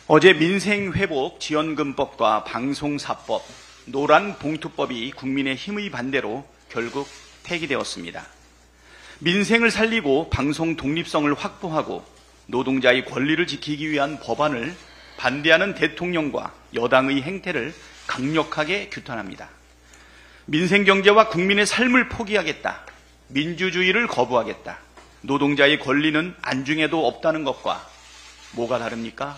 어제 민생회복지원금법과 방송사법, 노란봉투법이 국민의힘의 반대로 결국 폐기되었습니다. 민생을 살리고 방송 독립성을 확보하고 노동자의 권리를 지키기 위한 법안을 반대하는 대통령과 여당의 행태를 강력하게 규탄합니다. 민생경제와 국민의 삶을 포기하겠다, 민주주의를 거부하겠다, 노동자의 권리는 안중에도 없다는 것과 뭐가 다릅니까?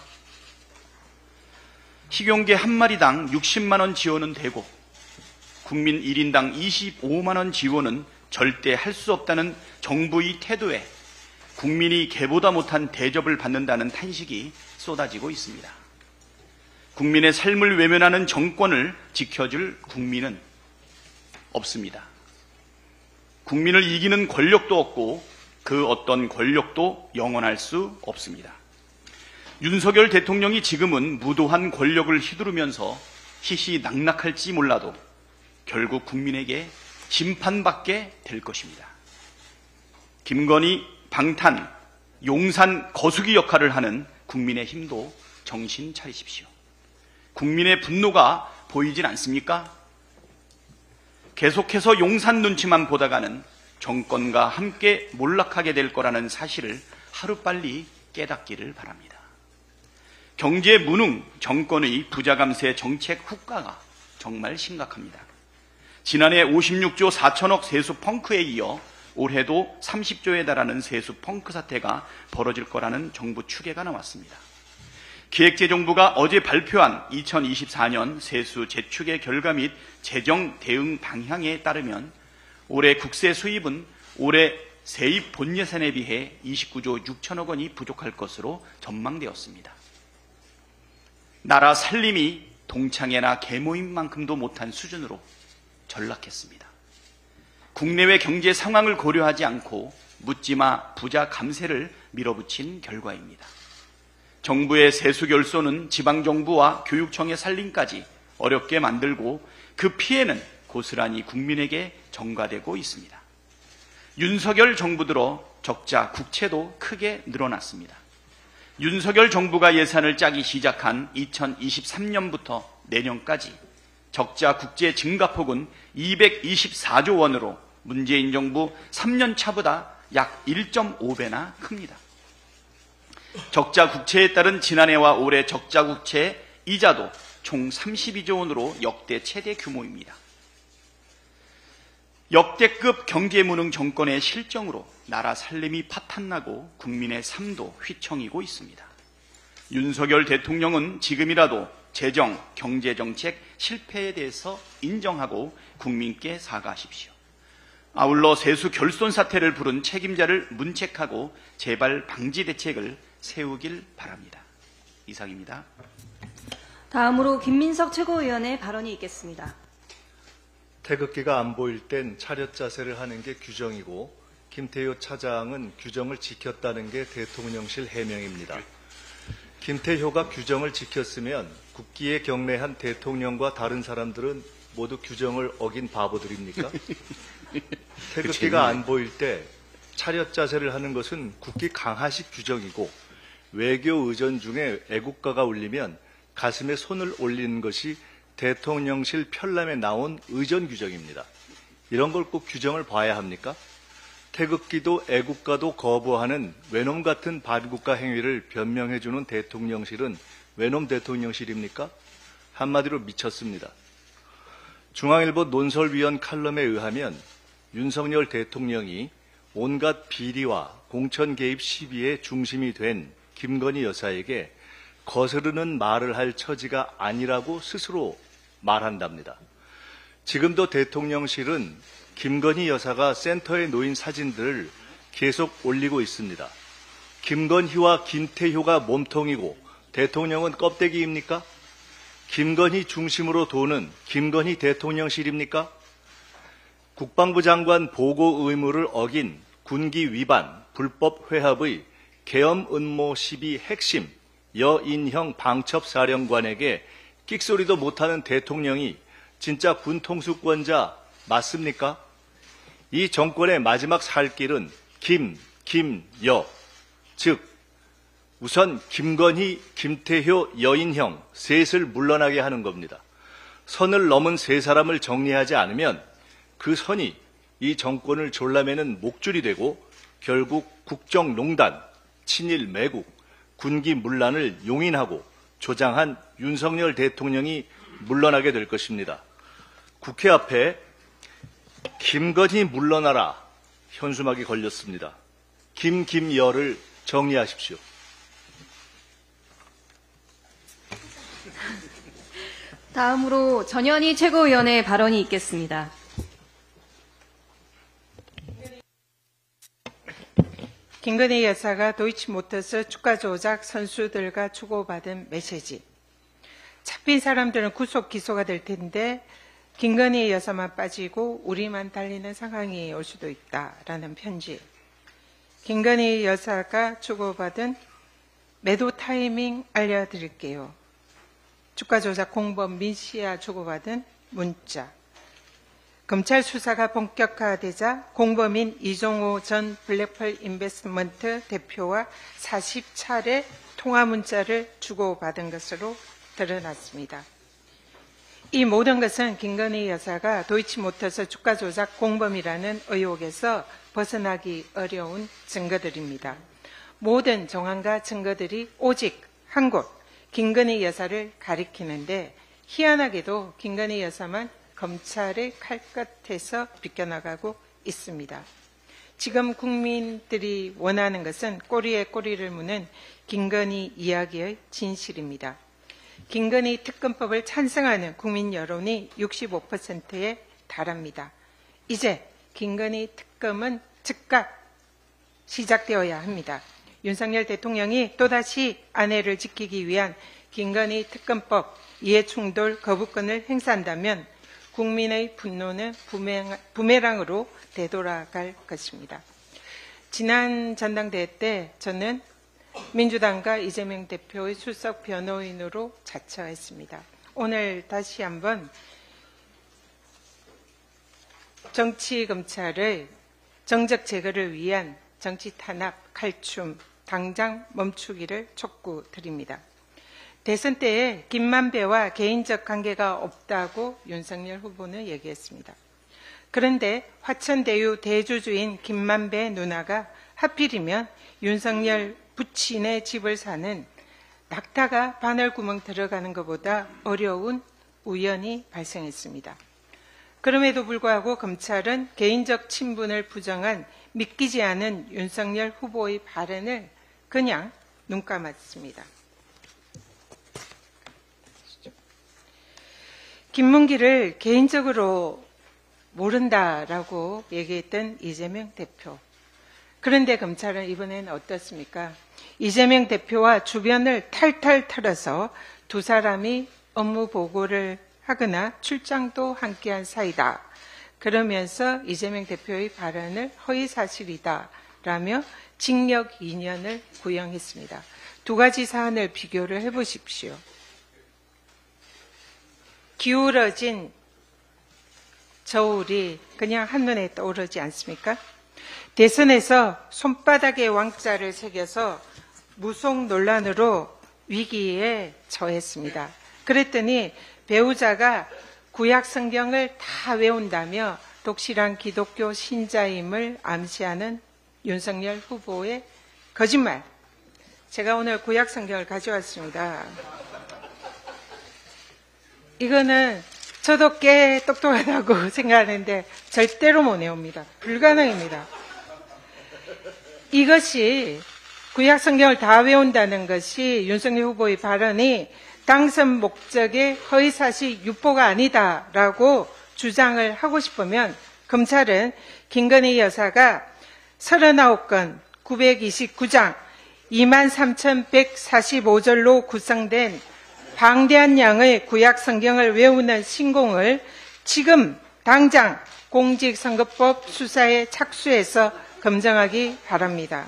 식용개 한 마리당 60만 원 지원은 되고 국민 1인당 25만 원 지원은 절대 할 수 없다는 정부의 태도에 국민이 개보다 못한 대접을 받는다는 탄식이 쏟아지고 있습니다. 국민의 삶을 외면하는 정권을 지켜줄 국민은 없습니다. 국민을 이기는 권력도 없고 그 어떤 권력도 영원할 수 없습니다. 윤석열 대통령이 지금은 무도한 권력을 휘두르면서 희희낙낙할지 몰라도 결국 국민에게 심판받게 될 것입니다. 김건희 방탄, 용산 거수기 역할을 하는 국민의힘도 정신 차리십시오. 국민의 분노가 보이진 않습니까? 계속해서 용산 눈치만 보다가는 정권과 함께 몰락하게 될 거라는 사실을 하루빨리 깨닫기를 바랍니다. 경제 무능 정권의 부자 감세 정책 후과가 정말 심각합니다. 지난해 56조 4천억 세수 펑크에 이어 올해도 30조에 달하는 세수 펑크 사태가 벌어질 거라는 정부 추계가 나왔습니다. 기획재정부가 어제 발표한 2024년 세수 재추계 결과 및 재정 대응 방향에 따르면 올해 국세 수입은 올해 세입 본예산에 비해 29조 6천억 원이 부족할 것으로 전망되었습니다. 나라 살림이 동창회나 계모임만큼도 못한 수준으로 전락했습니다. 국내외 경제 상황을 고려하지 않고 묻지마 부자 감세를 밀어붙인 결과입니다. 정부의 세수 결손은 지방정부와 교육청의 살림까지 어렵게 만들고 그 피해는 고스란히 국민에게 전가되고 있습니다. 윤석열 정부 들어 적자 국채도 크게 늘어났습니다. 윤석열 정부가 예산을 짜기 시작한 2023년부터 내년까지 적자 국제 증가폭은 224조 원으로 문재인 정부 3년 차보다 약 1.5배나 큽니다. 적자 국채에 따른 지난해와 올해 적자 국채 이자도 총 32조 원으로 역대 최대 규모입니다. 역대급 경제무능 정권의 실정으로 나라 살림이 파탄나고 국민의 삶도 휘청이고 있습니다. 윤석열 대통령은 지금이라도 재정, 경제정책 실패에 대해서 인정하고 국민께 사과하십시오. 아울러 세수 결손 사태를 부른 책임자를 문책하고 재발 방지 대책을 세우길 바랍니다. 이상입니다. 다음으로 김민석 최고위원의 발언이 있겠습니다. 태극기가 안 보일 땐 차렷 자세를 하는 게 규정이고 김태효 차장은 규정을 지켰다는 게 대통령실 해명입니다. 김태효가 규정을 지켰으면 국기에 경례한 대통령과 다른 사람들은 모두 규정을 어긴 바보들입니까? 태극기가 안 보일 때 차렷 자세를 하는 것은 국기 강화식 규정이고 외교 의전 중에 애국가가 울리면 가슴에 손을 올리는 것이 대통령실 편람에 나온 의전 규정입니다. 이런 걸 꼭 규정을 봐야 합니까? 태극기도 애국가도 거부하는 외놈 같은 반국가 행위를 변명해주는 대통령실은 외놈 대통령실입니까? 한마디로 미쳤습니다. 중앙일보 논설위원 칼럼에 의하면 윤석열 대통령이 온갖 비리와 공천 개입 시비의 중심이 된 김건희 여사에게 거스르는 말을 할 처지가 아니라고 스스로 말한답니다. 지금도 대통령실은 김건희 여사가 센터에 놓인 사진들을 계속 올리고 있습니다. 김건희와 김태효가 몸통이고 대통령은 껍데기입니까? 김건희 중심으로 도는 김건희 대통령실입니까? 국방부 장관 보고 의무를 어긴 군기 위반, 불법 회합의 계엄 음모 시비 핵심 여인형 방첩사령관에게 끽소리도 못하는 대통령이 진짜 군통수권자 맞습니까? 이 정권의 마지막 살 길은 김여, 즉 우선 김건희, 김태효, 여인형 셋을 물러나게 하는 겁니다. 선을 넘은 세 사람을 정리하지 않으면 그 선이 이 정권을 졸라매는 목줄이 되고 결국 국정농단, 친일 매국, 군기 문란을 용인하고 조장한 윤석열 대통령이 물러나게 될 것입니다. 국회 앞에 김건희 물러나라 현수막이 걸렸습니다. 김여를 정리하십시오. 다음으로 전현희 최고위원의 발언이 있겠습니다. 김건희 여사가 도이치모터스 주가 조작 선수들과 주고받은 메시지. 잡힌 사람들은 구속 기소가 될 텐데 김건희 여사만 빠지고 우리만 달리는 상황이 올 수도 있다라는 편지. 김건희 여사가 주고받은 매도 타이밍 알려드릴게요. 주가 조작 공범 민 씨와 주고받은 문자. 검찰 수사가 본격화되자 공범인 이종호 전 블랙펄 인베스트먼트 대표와 40차례 통화 문자를 주고받은 것으로 드러났습니다. 이 모든 것은 김건희 여사가 도이치모터스 주가 조작 공범이라는 의혹에서 벗어나기 어려운 증거들입니다. 모든 정황과 증거들이 오직 한 곳, 김건희 여사를 가리키는데 희한하게도 김건희 여사만 검찰의 칼끝에서 비껴나가고 있습니다. 지금 국민들이 원하는 것은 꼬리에 꼬리를 무는 김건희 이야기의 진실입니다. 김건희 특검법을 찬성하는 국민 여론이 65%에 달합니다. 이제 김건희 특검은 즉각 시작되어야 합니다. 윤석열 대통령이 또다시 아내를 지키기 위한 김건희 특검법 이해충돌 거부권을 행사한다면 국민의 분노는 부메랑으로 되돌아갈 것입니다. 지난 전당대회 때 저는 민주당과 이재명 대표의 수석 변호인으로 자처했습니다. 오늘 다시 한번 정치검찰의 정적 제거를 위한 정치 탄압, 칼춤 당장 멈추기를 촉구드립니다. 대선 때에 김만배와 개인적 관계가 없다고 윤석열 후보는 얘기했습니다. 그런데 화천대유 대주주인 김만배 누나가 하필이면 윤석열 부친의 집을 사는 낙타가 바늘구멍 들어가는 것보다 어려운 우연이 발생했습니다. 그럼에도 불구하고 검찰은 개인적 친분을 부정한 믿기지 않은 윤석열 후보의 발언을 그냥 눈 감았습니다. 김문기를 개인적으로 모른다라고 얘기했던 이재명 대표. 그런데 검찰은 이번엔 어떻습니까? 이재명 대표와 주변을 탈탈 털어서 두 사람이 업무 보고를 하거나 출장도 함께한 사이다. 그러면서 이재명 대표의 발언을 허위사실이다 라며 징역 2년을 구형했습니다. 두 가지 사안을 비교를 해보십시오. 기울어진 저울이 그냥 한눈에 떠오르지 않습니까? 대선에서 손바닥에 왕자를 새겨서 무속 논란으로 위기에 처했습니다. 그랬더니 배우자가 구약 성경을 다 외운다며 독실한 기독교 신자임을 암시하는 윤석열 후보의 거짓말. 제가 오늘 구약 성경을 가져왔습니다. 이거는 저도 꽤 똑똑하다고 생각하는데 절대로 못 외웁니다. 불가능입니다. 이것이 구약 성경을 다 외운다는 것이 윤석열 후보의 발언이 당선 목적의 허위사실 유포가 아니다라고 주장을 하고 싶으면 검찰은 김건희 여사가 39건 929장 23,145절로 구성된 방대한 양의 구약 성경을 외우는 신공을 지금 당장 공직선거법 수사에 착수해서 검증하기 바랍니다.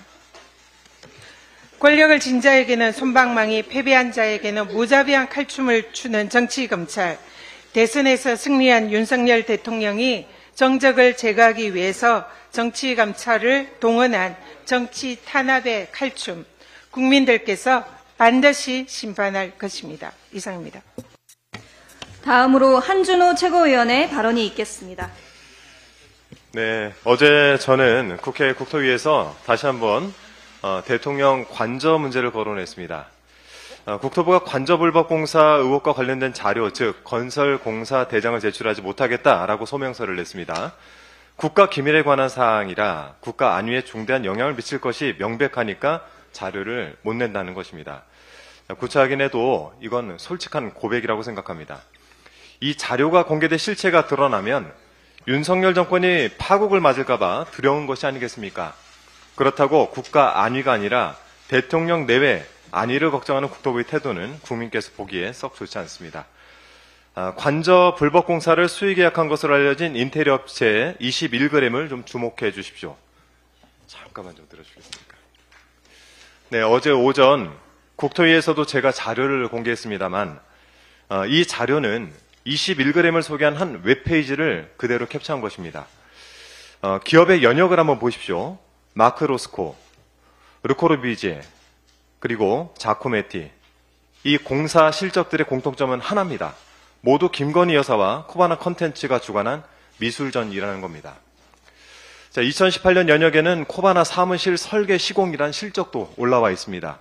권력을 진 자에게는 솜방망이, 패배한 자에게는 무자비한 칼춤을 추는 정치검찰. 대선에서 승리한 윤석열 대통령이 정적을 제거하기 위해서 정치검찰을 동원한 정치 탄압의 칼춤. 국민들께서 반드시 심판할 것입니다. 이상입니다. 다음으로 한준호 최고위원의 발언이 있겠습니다. 네, 어제 저는 국회 국토위에서 다시 한번 대통령 관저 문제를 거론했습니다. 국토부가 관저불법공사 의혹과 관련된 자료, 즉 건설공사 대장을 제출하지 못하겠다라고 소명서를 냈습니다. 국가 기밀에 관한 사항이라 국가 안위에 중대한 영향을 미칠 것이 명백하니까 자료를 못 낸다는 것입니다. 구차하긴 해도 이건 솔직한 고백이라고 생각합니다. 이 자료가 공개된 실체가 드러나면 윤석열 정권이 파국을 맞을까봐 두려운 것이 아니겠습니까? 그렇다고 국가 안위가 아니라 대통령 내외 안위를 걱정하는 국토부의 태도는 국민께서 보기에 썩 좋지 않습니다. 관저 불법공사를 수의 계약한 것으로 알려진 인테리어 업체의 21g을 좀 주목해 주십시오. 잠깐만 좀 들어주시겠습니까? 네, 어제 오전 국토위에서도 제가 자료를 공개했습니다만 이 자료는 21g을 소개한 한 웹페이지를 그대로 캡처한 것입니다. 기업의 연역을 한번 보십시오. 마크로스코, 르코르비제, 그리고 자코메티. 이 공사 실적들의 공통점은 하나입니다. 모두 김건희 여사와 코바나 컨텐츠가 주관한 미술전이라는 겁니다. 자, 2018년 연역에는 코바나 사무실 설계 시공이란 실적도 올라와 있습니다.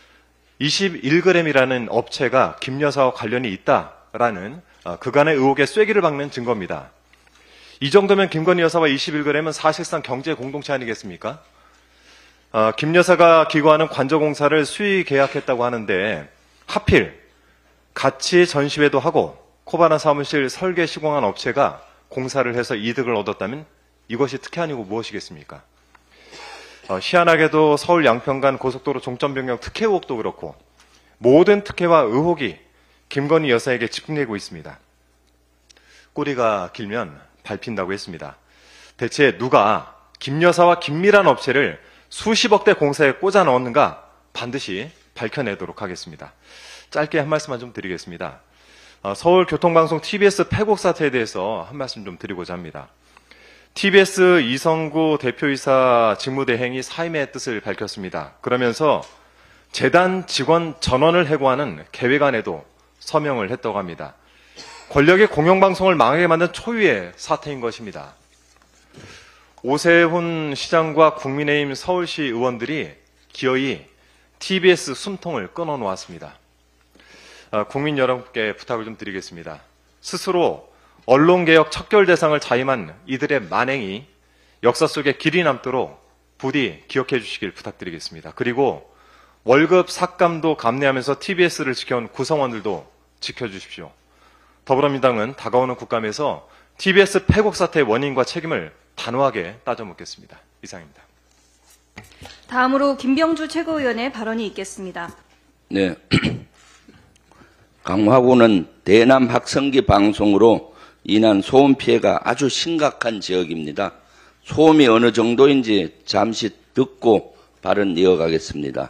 21g이라는 업체가 김 여사와 관련이 있다라는 그간의 의혹에 쐐기를 박는 증거입니다. 이 정도면 김건희 여사와 21g은 사실상 경제 공동체 아니겠습니까? 김 여사가 기고하는 관저공사를 수의 계약했다고 하는데 하필 같이 전시회도 하고 코바나 사무실 설계 시공한 업체가 공사를 해서 이득을 얻었다면 이것이 특혜 아니고 무엇이겠습니까? 희한하게도 서울 양평간 고속도로 종점변경 특혜 의혹도 그렇고 모든 특혜와 의혹이 김건희 여사에게 집중되고 있습니다. 꼬리가 길면 밟힌다고 했습니다. 대체 누가 김 여사와 긴밀한 업체를 수십억대 공사에 꽂아 넣었는가 반드시 밝혀내도록 하겠습니다. 짧게 한 말씀만 좀 드리겠습니다. 서울교통방송 TBS 패곡 사태에 대해서 한 말씀 좀 드리고자 합니다. TBS 이성구 대표이사 직무대행이 사임의 뜻을 밝혔습니다. 그러면서 재단 직원 전원을 해고하는 계획안에도 서명을 했다고 합니다. 권력의 공영방송을 망하게 만든 초유의 사태인 것입니다. 오세훈 시장과 국민의힘 서울시 의원들이 기어이 TBS 숨통을 끊어놓았습니다. 국민 여러분께 부탁을 좀 드리겠습니다. 스스로 언론개혁 척결 대상을 자임한 이들의 만행이 역사 속에 길이 남도록 부디 기억해 주시길 부탁드리겠습니다. 그리고 월급 삭감도 감내하면서 TBS를 지켜온 구성원들도 지켜주십시오. 더불어민주당은 다가오는 국감에서 TBS 패곡 사태의 원인과 책임을 단호하게 따져 묻겠습니다. 이상입니다. 다음으로 김병주 최고위원의 발언이 있겠습니다. 네. 강화구는 대남 확성기 방송으로 인한 소음 피해가 아주 심각한 지역입니다. 소음이 어느 정도인지 잠시 듣고 발언 이어가겠습니다.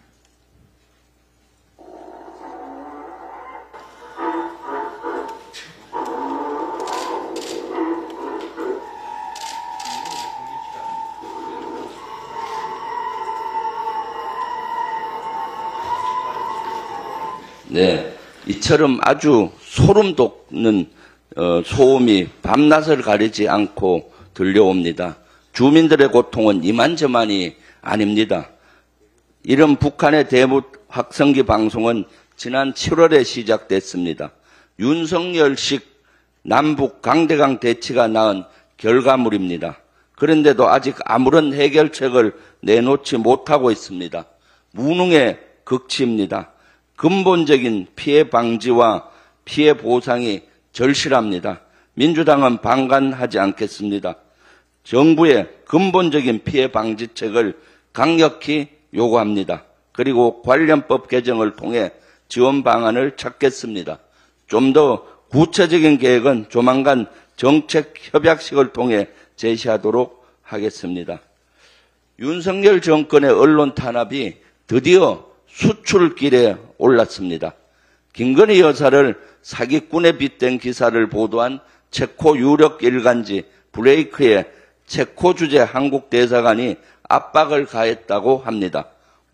네, 이처럼 아주 소름 돋는 소음이 밤낮을 가리지 않고 들려옵니다. 주민들의 고통은 이만저만이 아닙니다. 이런 북한의 대북 확성기 방송은 지난 7월에 시작됐습니다. 윤석열식 남북 강대강 대치가 낳은 결과물입니다. 그런데도 아직 아무런 해결책을 내놓지 못하고 있습니다. 무능의 극치입니다. 근본적인 피해 방지와 피해 보상이 절실합니다. 민주당은 방관하지 않겠습니다. 정부의 근본적인 피해 방지책을 강력히 요구합니다. 그리고 관련법 개정을 통해 지원 방안을 찾겠습니다. 좀 더 구체적인 계획은 조만간 정책 협약식을 통해 제시하도록 하겠습니다. 윤석열 정권의 언론 탄압이 드디어 수출길에 올랐습니다. 김건희 여사를 사기꾼에 빗댄 기사를 보도한 체코 유력 일간지 브레이크의 체코 주재 한국 대사관이 압박을 가했다고 합니다.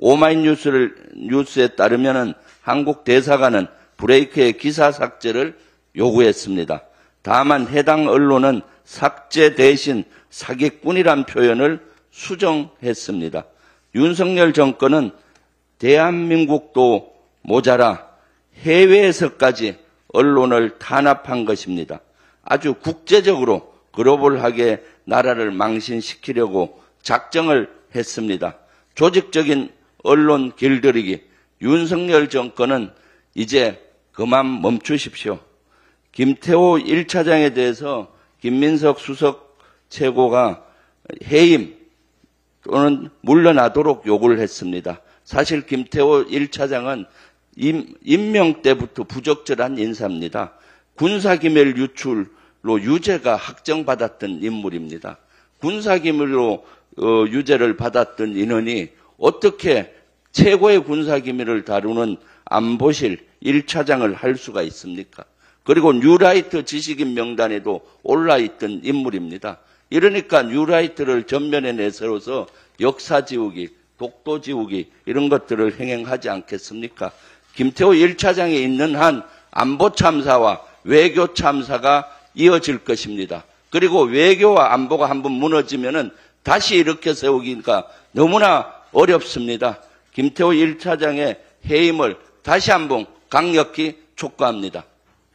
오마이뉴스에 따르면 한국 대사관은 브레이크의 기사 삭제를 요구했습니다. 다만 해당 언론은 삭제 대신 사기꾼이란 표현을 수정했습니다. 윤석열 정권은 대한민국도 모자라 해외에서까지 언론을 탄압한 것입니다. 아주 국제적으로 글로벌하게 나라를 망신시키려고 작정을 했습니다. 조직적인 언론 길들이기, 윤석열 정권은 이제 그만 멈추십시오. 김태호 1차장에 대해서 김민석 수석 최고가 해임 또는 물러나도록 요구를 했습니다. 사실 김태호 1차장은 임명 때부터 부적절한 인사입니다. 군사기밀 유출로 유죄가 확정받았던 인물입니다. 군사기밀로 유죄를 받았던 인원이 어떻게 최고의 군사기밀을 다루는 안보실 1차장을 할 수가 있습니까? 그리고 뉴라이트 지식인 명단에도 올라있던 인물입니다. 이러니까 뉴라이트를 전면에 내세워서 역사 지우기, 독도 지우기 이런 것들을 행행하지 않겠습니까? 김태호 1차장에 있는 한 안보 참사와 외교 참사가 이어질 것입니다. 그리고 외교와 안보가 한번 무너지면은 다시 일으켜 세우기가 너무나 어렵습니다. 김태호 1차장의 해임을 다시 한번 강력히 촉구합니다.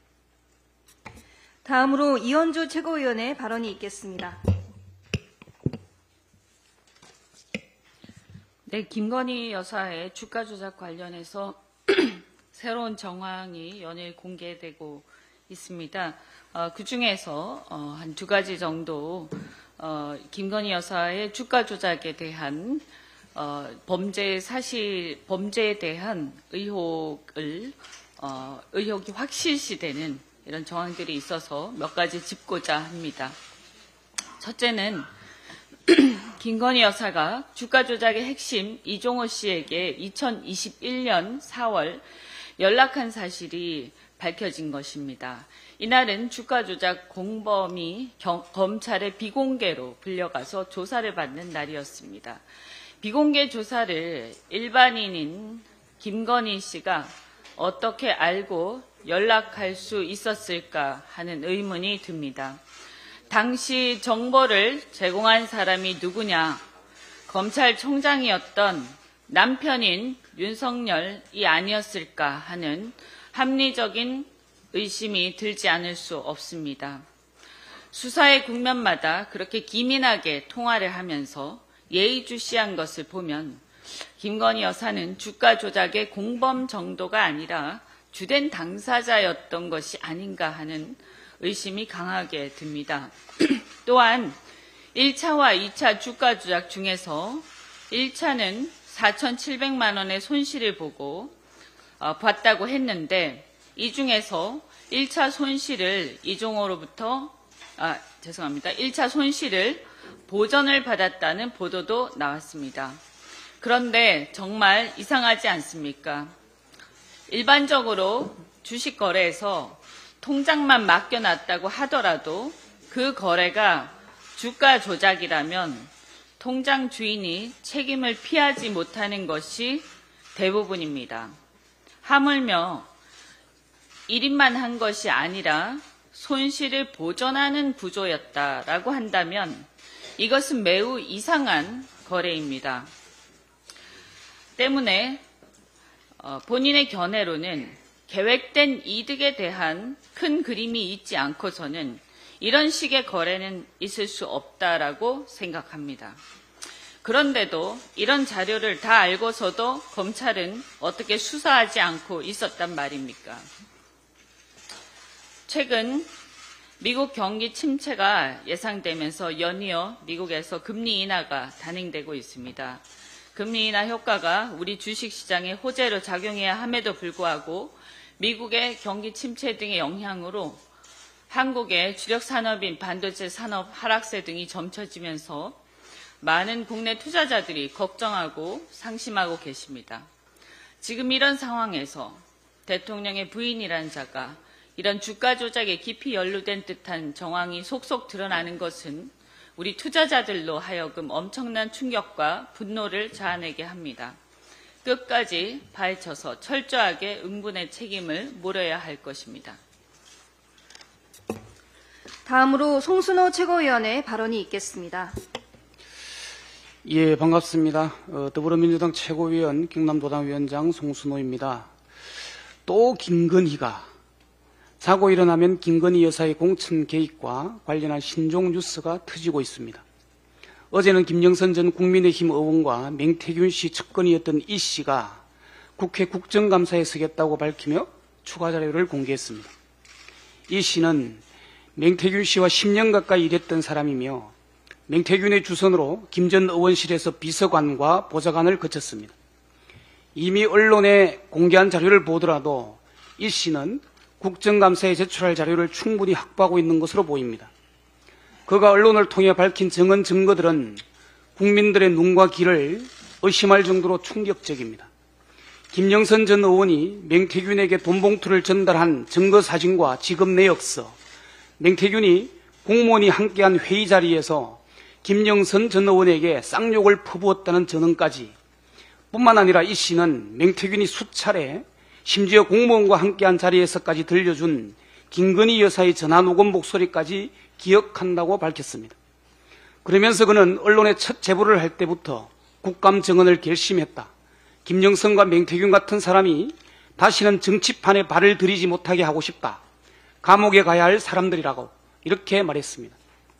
다음으로 이현주 최고위원의 발언이 있겠습니다. 네, 김건희 여사의 주가 조작 관련해서 새로운 정황이 연일 공개되고 있습니다. 그중에서 한 두 가지 정도 김건희 여사의 주가 조작에 대한 범죄에 대한 의혹이 확실시되는 이런 정황들이 있어서 몇 가지 짚고자 합니다. 첫째는 김건희 여사가 주가 조작의 핵심 이종호 씨에게 2021년 4월 연락한 사실이 밝혀진 것입니다. 이날은 주가 조작 공범이 검찰의 비공개로 불려가서 조사를 받는 날이었습니다. 비공개 조사를 일반인인 김건희 씨가 어떻게 알고 연락할 수 있었을까 하는 의문이 듭니다. 당시 정보를 제공한 사람이 누구냐? 검찰총장이었던 남편인 윤석열이 아니었을까 하는 합리적인 의심이 들지 않을 수 없습니다. 수사의 국면마다 그렇게 기민하게 통화를 하면서 예의주시한 것을 보면 김건희 여사는 주가 조작의 공범 정도가 아니라 주된 당사자였던 것이 아닌가 하는 의심이 강하게 듭니다. 또한 1차와 2차 주가 조작 중에서 1차는 4,700만 원의 손실을 보고 봤다고 했는데 이 중에서 1차 손실을 이종호로부터 1차 손실을 보전을 받았다는 보도도 나왔습니다. 그런데 정말 이상하지 않습니까? 일반적으로 주식 거래에서 통장만 맡겨놨다고 하더라도 그 거래가 주가 조작이라면 통장 주인이 책임을 피하지 못하는 것이 대부분입니다. 하물며 1인만 한 것이 아니라 손실을 보전하는 구조였다라고 한다면 이것은 매우 이상한 거래입니다. 때문에 본인의 견해로는 계획된 이득에 대한 큰 그림이 있지 않고서는 이런 식의 거래는 있을 수 없다라고 생각합니다. 그런데도 이런 자료를 다 알고서도 검찰은 어떻게 수사하지 않고 있었단 말입니까? 최근 미국 경기 침체가 예상되면서 연이어 미국에서 금리 인하가 단행되고 있습니다. 금리 인하 효과가 우리 주식시장에 호재로 작용해야 함에도 불구하고 미국의 경기 침체 등의 영향으로 한국의 주력 산업인 반도체 산업 하락세 등이 점쳐지면서 많은 국내 투자자들이 걱정하고 상심하고 계십니다. 지금 이런 상황에서 대통령의 부인이라는 자가 이런 주가 조작에 깊이 연루된 듯한 정황이 속속 드러나는 것은 우리 투자자들로 하여금 엄청난 충격과 분노를 자아내게 합니다. 끝까지 파헤쳐서 철저하게 응분의 책임을 물어야 할 것입니다. 다음으로 송순호 최고위원의 발언이 있겠습니다. 예, 반갑습니다. 더불어민주당 최고위원 경남도당위원장 송순호입니다. 또 김건희가 자고 일어나면 김건희 여사의 공천 개입과 관련한 신종 뉴스가 터지고 있습니다. 어제는 김영선 전 국민의힘 의원과 맹태균 씨 측근이었던 이 씨가 국회 국정감사에 서겠다고 밝히며 추가 자료를 공개했습니다. 이 씨는 맹태균 씨와 10년 가까이 일했던 사람이며 맹태균의 주선으로 김 전 의원실에서 비서관과 보좌관을 거쳤습니다. 이미 언론에 공개한 자료를 보더라도 이 씨는 국정감사에 제출할 자료를 충분히 확보하고 있는 것으로 보입니다. 그가 언론을 통해 밝힌 정언 증거들은 국민들의 눈과 귀를 의심할 정도로 충격적입니다. 김영선 전 의원이 맹태균에게 돈 봉투를 전달한 증거 사진과 지급 내역서, 맹태균이 공무원이 함께한 회의 자리에서 김영선 전 의원에게 쌍욕을 퍼부었다는 전언까지 뿐만 아니라 이 씨는 맹태균이 수차례 심지어 공무원과 함께한 자리에서까지 들려준 김건희 여사의 전화 녹음 목소리까지 기억한다고 밝혔습니다. 그러면서 그는 언론에 첫 제보를 할 때부터 국감 정언을 결심했다. 김영선과 맹태균 같은 사람이 다시는 정치판에 발을 들이지 못하게 하고 싶다. 감옥에 가야 할 사람들이라고 이렇게 말했습니다.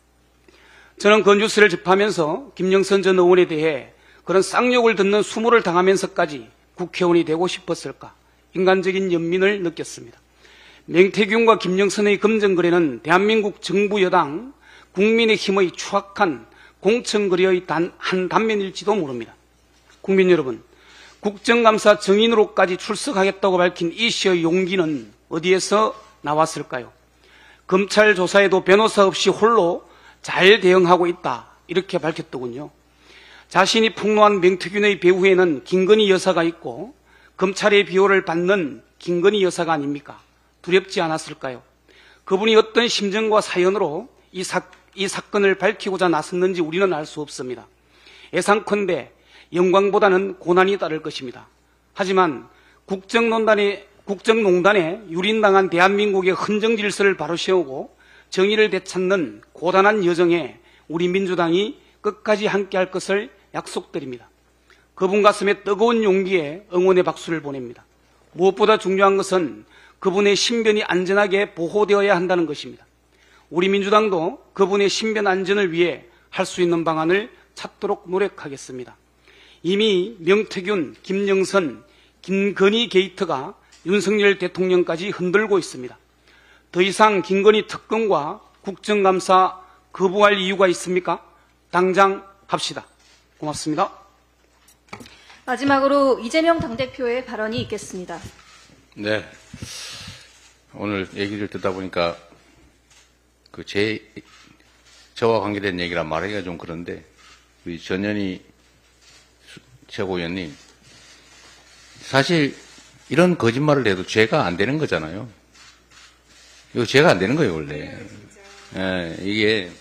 저는 그 뉴스를 접하면서 김영선 전 의원에 대해 그런 쌍욕을 듣는 수모를 당하면서까지 국회의원이 되고 싶었을까? 인간적인 연민을 느꼈습니다. 맹태균과 김영선의 금전거래는 대한민국 정부 여당 국민의힘의 추악한 공천거래의 한 단면일지도 모릅니다. 국민 여러분, 국정감사 정인으로까지 출석하겠다고 밝힌 이 씨의 용기는 어디에서 나왔을까요? 검찰 조사에도 변호사 없이 홀로 잘 대응하고 있다 이렇게 밝혔더군요. 자신이 폭로한 맹태균의 배후에는 김건희 여사가 있고 검찰의 비호를 받는 김건희 여사가 아닙니까? 두렵지 않았을까요? 그분이 어떤 심정과 사연으로 이 사건을 밝히고자 나섰는지 우리는 알 수 없습니다. 예상컨대 영광보다는 고난이 따를 것입니다. 하지만 국정농단에 유린당한 대한민국의 헌정 질서를 바로 세우고 정의를 되찾는 고단한 여정에 우리 민주당이 끝까지 함께할 것을 약속드립니다. 그분 가슴에 뜨거운 용기에 응원의 박수를 보냅니다. 무엇보다 중요한 것은 그분의 신변이 안전하게 보호되어야 한다는 것입니다. 우리 민주당도 그분의 신변 안전을 위해 할 수 있는 방안을 찾도록 노력하겠습니다. 이미 명태균, 김영선, 김건희 게이트가 윤석열 대통령까지 흔들고 있습니다. 더 이상 김건희 특검과 국정감사 거부할 이유가 있습니까? 당장 합시다. 고맙습니다. 마지막으로 이재명 당대표의 발언이 있겠습니다. 네. 오늘 얘기를 듣다 보니까 저와 관계된 얘기라 말하기가 좀 그런데 우리 전현희 최고위원님 사실 이런 거짓말을 해도 죄가 안 되는 거잖아요. 이거 죄가 안 되는 거예요, 원래. 예, 이게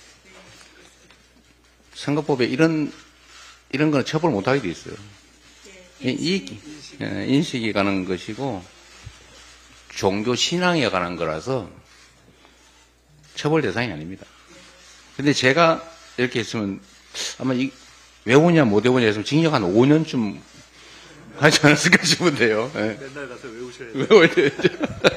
선거법에 이런 거는 처벌 못하게 돼 있어요. 인식이 가는 것이고 종교 신앙에 관한 거라서 처벌 대상이 아닙니다. 근데 제가 이렇게 했으면 아마 외우냐 못 외우냐 했으면 징역 한 5년쯤 하지 않았을까 싶은데요. 네. 맨날 가서 외우셔야 돼요. 외워야 되죠.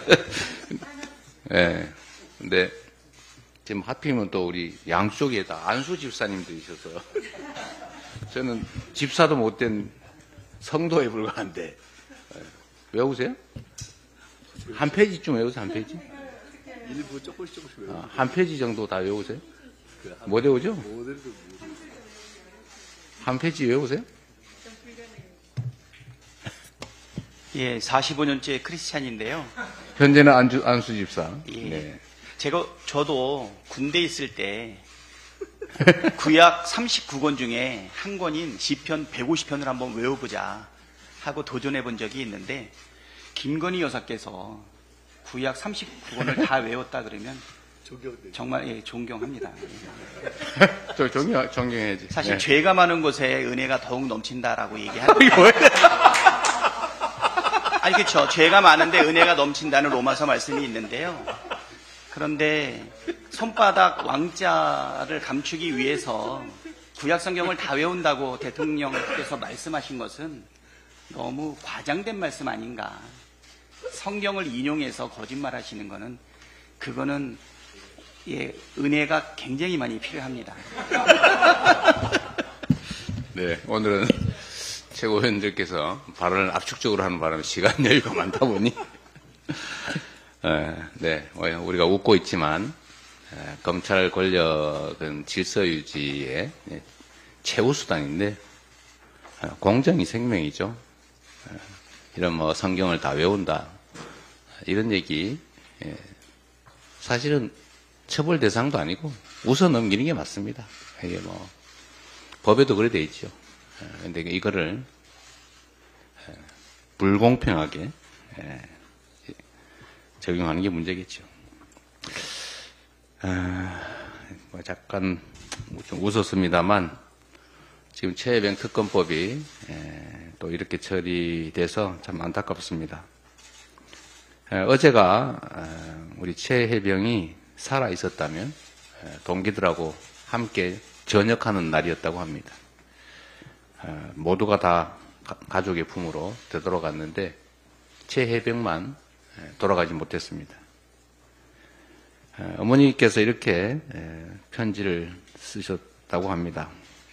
네. 근데 지금 하필이면 또 우리 양쪽에 다 안수 집사님도 있어서 저는 집사도 못된 성도에 불과한데 외우세요? 한 페이지쯤 외우세요? 한 페이지? 일부 조금씩 외우세요. 한 페이지 정도 다 외우세요? 못 외우죠? 한 페이지 외우세요? 예, 45년째 크리스찬인데요. 현재는 안수 집사. 예. 네. 저도 군대 있을 때 구약 39권 중에 한 권인 시편 150편을 한번 외워보자 하고 도전해 본 적이 있는데 김건희 여사께서 구약 39권을 다 외웠다 그러면 정말 예, 존경합니다. 저 존경해야지. 사실 네. 죄가 많은 곳에 은혜가 더욱 넘친다라고 얘기하는 아니, 그렇죠. 죄가 많은데 은혜가 넘친다는 로마서 말씀이 있는데요. 그런데 손바닥 왕자를 감추기 위해서 구약성경을 다 외운다고 대통령께서 말씀하신 것은 너무 과장된 말씀 아닌가. 성경을 인용해서 거짓말하시는 거는 그거는 은혜가 굉장히 많이 필요합니다. 네, 오늘은 최고위원들께서 발언을 압축적으로 하는 바람에 시간 여유가 많다 보니 네, 우리가 웃고 있지만 검찰 권력은 질서 유지의 최후 수단인데 공정이 생명이죠. 이런 뭐 성경을 다 외운다 이런 얘기 사실은 처벌 대상도 아니고 웃어 넘기는 게 맞습니다. 이게 뭐 법에도 그래 돼 있죠. 근데 이거를 불공평하게 적용하는 게 문제겠죠. 뭐 잠깐 좀 웃었습니다만 지금 최혜병 특검법이 또 이렇게 처리돼서 참 안타깝습니다. 어제가 우리 최혜병이 살아 있었다면 동기들하고 함께 전역하는 날이었다고 합니다. 모두가 다 가족의 품으로 되돌아갔는데 최혜병만 돌아가지 못했습니다. 어머니께서 이렇게 편지를 쓰셨다고 합니다.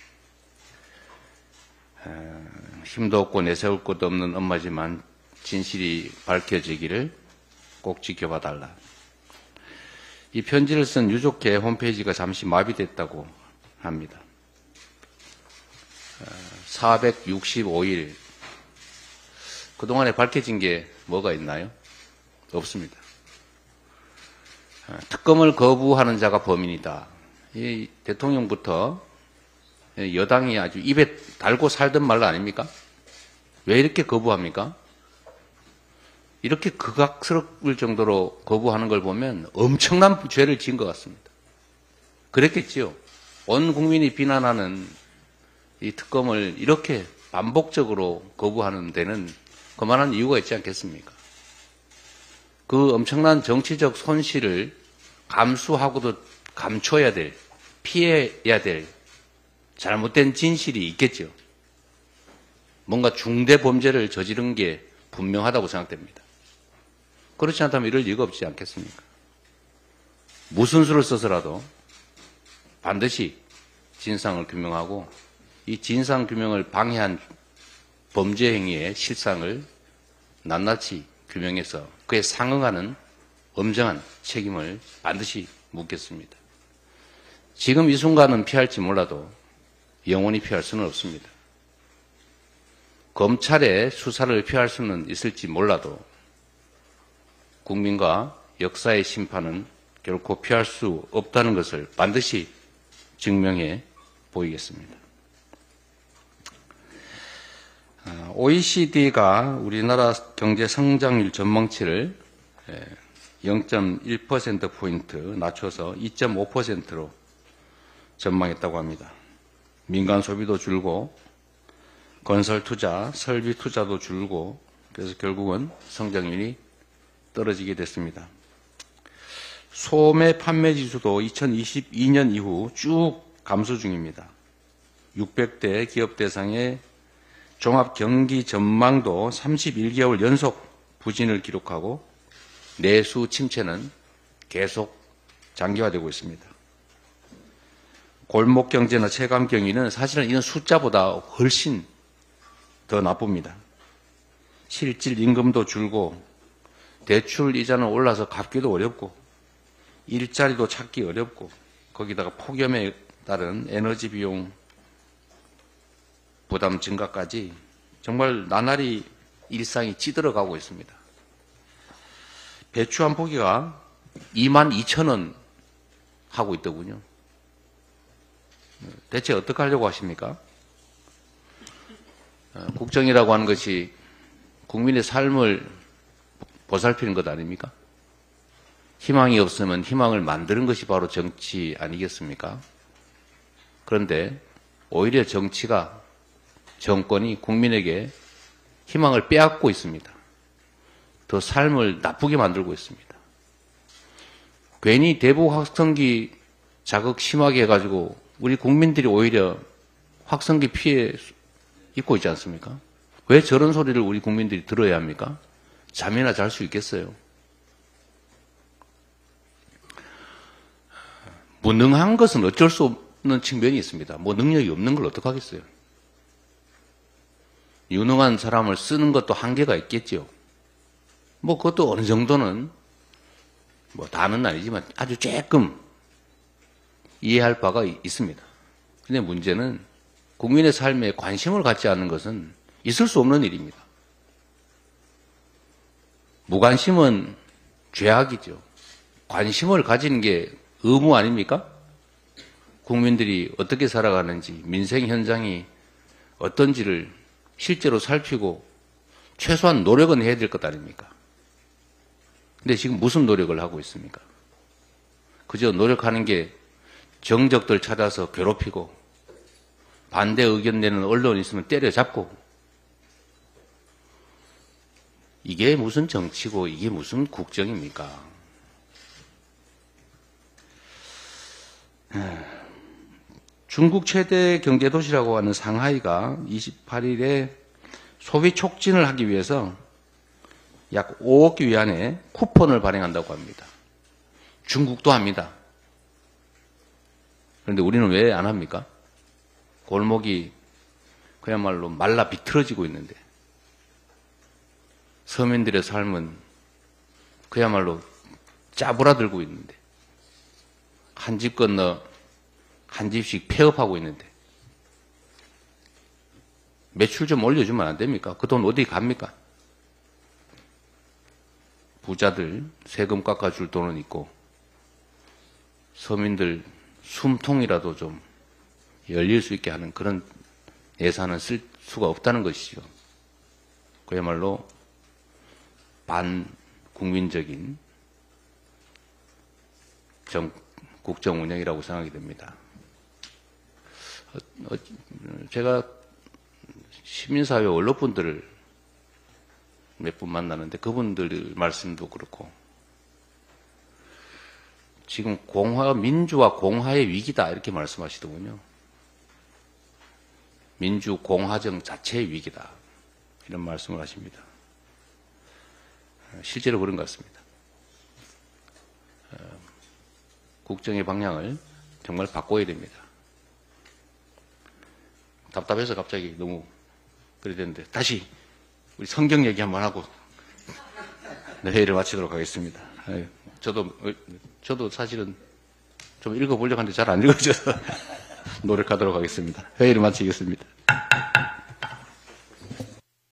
힘도 없고 내세울 것도 없는 엄마지만 진실이 밝혀지기를 꼭 지켜봐 달라. 이 편지를 쓴 유족회 홈페이지가 잠시 마비됐다고 합니다. 465일 그동안에 밝혀진 게 뭐가 있나요? 없습니다. 특검을 거부하는 자가 범인이다. 이 대통령부터 여당이 아주 입에 달고 살던 말 아닙니까? 왜 이렇게 거부합니까? 이렇게 극악스러울 정도로 거부하는 걸 보면 엄청난 죄를 지은 것 같습니다. 그랬겠지요. 온 국민이 비난하는 이 특검을 이렇게 반복적으로 거부하는 데는 그만한 이유가 있지 않겠습니까? 그 엄청난 정치적 손실을 감수하고도 감춰야 될, 피해야 될 잘못된 진실이 있겠죠. 뭔가 중대 범죄를 저지른 게 분명하다고 생각됩니다. 그렇지 않다면 이럴 리가 없지 않겠습니까? 무슨 수를 써서라도 반드시 진상을 규명하고 이 진상 규명을 방해한 범죄 행위의 실상을 낱낱이 규명해서 그에 상응하는 엄정한 책임을 반드시 묻겠습니다. 지금 이 순간은 피할지 몰라도 영원히 피할 수는 없습니다. 검찰의 수사를 피할 수는 있을지 몰라도 국민과 역사의 심판은 결코 피할 수 없다는 것을 반드시 증명해 보이겠습니다. OECD가 우리나라 경제 성장률 전망치를 0.1%포인트 낮춰서 2.5%로 전망했다고 합니다. 민간 소비도 줄고 건설 투자, 설비 투자도 줄고 그래서 결국은 성장률이 떨어지게 됐습니다. 소매 판매 지수도 2022년 이후 쭉 감소 중입니다. 600대 기업 대상의 종합 경기 전망도 31개월 연속 부진을 기록하고 내수 침체는 계속 장기화되고 있습니다. 골목 경제나 체감 경기는 사실은 이런 숫자보다 훨씬 더 나쁩니다. 실질 임금도 줄고 대출 이자는 올라서 갚기도 어렵고 일자리도 찾기 어렵고 거기다가 폭염에 따른 에너지 비용 부담 증가까지 정말 나날이 일상이 찌들어가고 있습니다. 배추 한 포기가 22,000원 하고 있더군요. 대체 어떻게 하려고 하십니까? 국정이라고 하는 것이 국민의 삶을 보살피는 것 아닙니까? 희망이 없으면 희망을 만드는 것이 바로 정치 아니겠습니까? 그런데 오히려 정치가 정권이 국민에게 희망을 빼앗고 있습니다. 더 삶을 나쁘게 만들고 있습니다. 괜히 대북 확성기 자극 심하게 해가지고 우리 국민들이 오히려 확성기 피해 입고 있지 않습니까? 왜 저런 소리를 우리 국민들이 들어야 합니까? 잠이나 잘 수 있겠어요? 무능한 것은 어쩔 수 없는 측면이 있습니다. 뭐 능력이 없는 걸 어떡하겠어요? 유능한 사람을 쓰는 것도 한계가 있겠죠. 뭐 그것도 어느 정도는 뭐 다는 아니지만 아주 조금 이해할 바가 있습니다. 근데 문제는 국민의 삶에 관심을 갖지 않는 것은 있을 수 없는 일입니다. 무관심은 죄악이죠. 관심을 가지는 게 의무 아닙니까? 국민들이 어떻게 살아가는지, 민생 현장이 어떤지를 실제로 살피고 최소한 노력은 해야 될 것 아닙니까? 근데 지금 무슨 노력을 하고 있습니까? 그저 노력하는 게 정적들 찾아서 괴롭히고 반대 의견 내는 언론 있으면 때려잡고 이게 무슨 정치고 이게 무슨 국정입니까? 중국 최대 경제도시라고 하는 상하이가 28일에 소비 촉진을 하기 위해서 약 5억 위안의 쿠폰을 발행한다고 합니다. 중국도 합니다. 그런데 우리는 왜 안 합니까? 골목이 그야말로 말라 비틀어지고 있는데 서민들의 삶은 그야말로 짜부라들고 있는데 한 집 건너 한 집씩 폐업하고 있는데 매출 좀 올려주면 안 됩니까? 그 돈 어디 갑니까? 부자들 세금 깎아줄 돈은 있고 서민들 숨통이라도 좀 열릴 수 있게 하는 그런 예산은 쓸 수가 없다는 것이죠. 그야말로 반국민적인 국정 운영이라고 생각이 됩니다. 제가 시민사회 원로분들을 몇 분 만나는데 그분들 말씀도 그렇고 지금 민주와 공화의 위기다 이렇게 말씀하시더군요. 민주 공화정 자체의 위기다 이런 말씀을 하십니다. 실제로 그런 것 같습니다. 국정의 방향을 정말 바꿔야 됩니다. 답답해서 갑자기 너무 그래야 되는데 다시 우리 성경 얘기 한번 하고 회의를 마치도록 하겠습니다. 저도 사실은 좀 읽어보려고 하는데 잘 안 읽어져서 노력하도록 하겠습니다. 회의를 마치겠습니다.